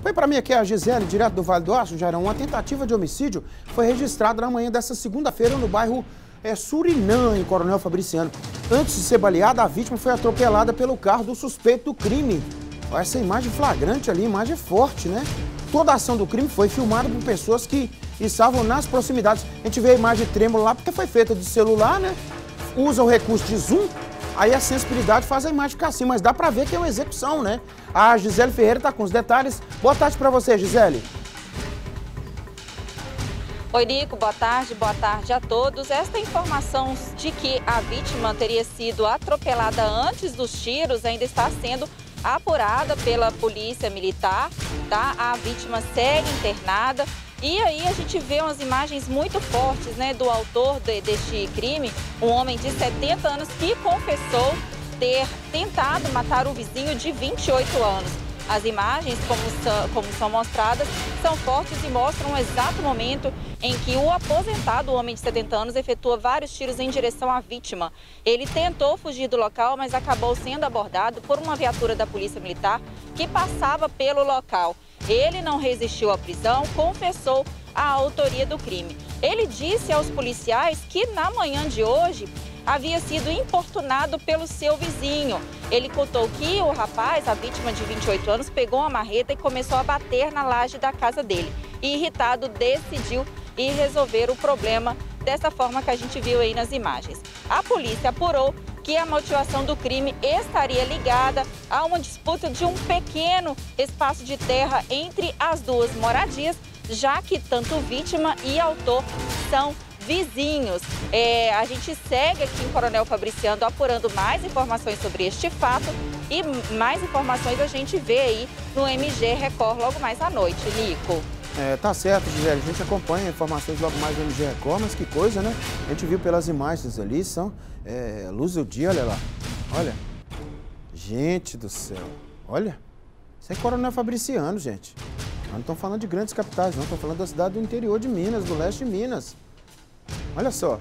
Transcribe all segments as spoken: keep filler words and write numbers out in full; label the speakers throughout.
Speaker 1: Acompanhe para mim aqui a Gisele, direto do Vale do Aço, Jairão. Uma tentativa de homicídio foi registrada na manhã dessa segunda-feira no bairro é, Surinã, em Coronel Fabriciano. Antes de ser baleada, a vítima foi atropelada pelo carro do suspeito do crime. Essa imagem flagrante ali, imagem forte, né? Toda a ação do crime foi filmada por pessoas que estavam nas proximidades. A gente vê a imagem trêmula lá porque foi feita de celular, né? Usa o recurso de zoom, aí a sensibilidade faz a imagem ficar assim, mas dá pra ver que é uma execução, né? A Gisele Ferreira tá com os detalhes. Boa tarde pra você, Gisele.
Speaker 2: Oi, Nico, boa tarde, boa tarde a todos. Esta informação de que a vítima teria sido atropelada antes dos tiros ainda está sendo apurada pela polícia militar, tá? A vítima segue internada. E aí a gente vê umas imagens muito fortes, né, do autor de, deste crime, um homem de setenta anos que confessou ter tentado matar o vizinho de vinte e oito anos. As imagens, como são, como são mostradas, são fortes e mostram o exato momento em que o aposentado, o homem de setenta anos, efetua vários tiros em direção à vítima. Ele tentou fugir do local, mas acabou sendo abordado por uma viatura da Polícia Militar que passava pelo local. Ele não resistiu à prisão, confessou a autoria do crime. Ele disse aos policiais que na manhã de hoje havia sido importunado pelo seu vizinho. Ele contou que o rapaz, a vítima de vinte e oito anos, pegou uma marreta e começou a bater na laje da casa dele. E, irritado, decidiu ir resolver o problema dessa forma que a gente viu aí nas imagens. A polícia apurou que a motivação do crime estaria ligada a uma disputa de um pequeno espaço de terra entre as duas moradias, já que tanto vítima e autor são vizinhos. É, a gente segue aqui em Coronel Fabriciano apurando mais informações sobre este fato e mais informações a gente vê aí no M G Record logo mais à noite, Nico.
Speaker 1: É, tá certo, Gisele, a gente acompanha informações logo mais no M G Record, mas que coisa, né? A gente viu pelas imagens ali, são é, luz do dia, olha lá. Olha, gente do céu, olha, isso é Coronel Fabriciano, gente. Nós não estamos falando de grandes capitais, não, estamos falando da cidade do interior de Minas, do leste de Minas. Olha só.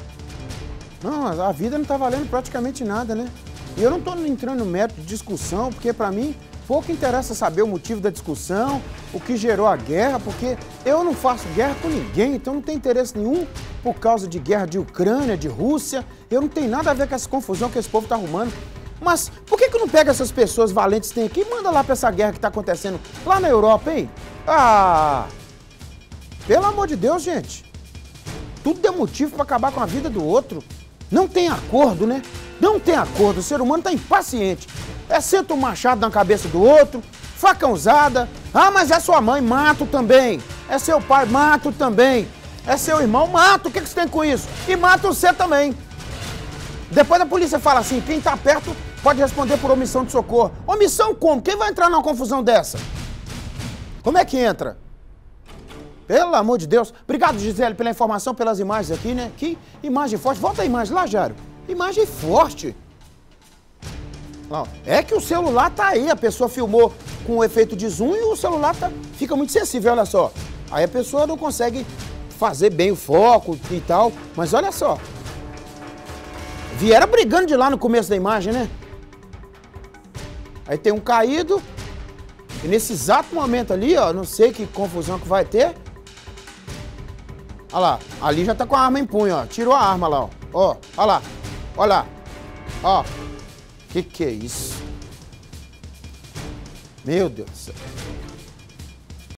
Speaker 1: Não, a vida não está valendo praticamente nada, né? E eu não estou entrando no mérito de discussão, porque para mim pouco interessa saber o motivo da discussão, o que gerou a guerra, porque eu não faço guerra com ninguém, então não tem interesse nenhum por causa de guerra de Ucrânia, de Rússia. Eu não tenho nada a ver com essa confusão que esse povo está arrumando. Mas por que que não pega essas pessoas valentes que tem aqui e manda lá para essa guerra que está acontecendo lá na Europa, hein? Ah! Pelo amor de Deus, gente. Tudo é motivo para acabar com a vida do outro. Não tem acordo, né? Não tem acordo. O ser humano está impaciente. É senta um machado na cabeça do outro, facãozada. Ah, mas é sua mãe, mato também. É seu pai, mato também. É seu irmão, mato. O que que você tem com isso? E mata você também. Depois a polícia fala assim, quem está perto pode responder por omissão de socorro. Omissão como? Quem vai entrar numa confusão dessa? Como é que entra? Pelo amor de Deus. Obrigado, Gisele, pela informação, pelas imagens aqui, né? Que imagem forte. Volta a imagem lá, Jário. Imagem forte. É que o celular tá aí, a pessoa filmou com o efeito de zoom e o celular tá, fica muito sensível, olha só. Aí a pessoa não consegue fazer bem o foco e tal, mas olha só. Vieram brigando de lá no começo da imagem, né? Aí tem um caído, e nesse exato momento ali, ó, não sei que confusão que vai ter. Olha lá, ali já tá com a arma em punho, ó. Tirou a arma lá, ó. Ó, olha lá, olha lá, ó. Que que é isso? Meu Deus do céu.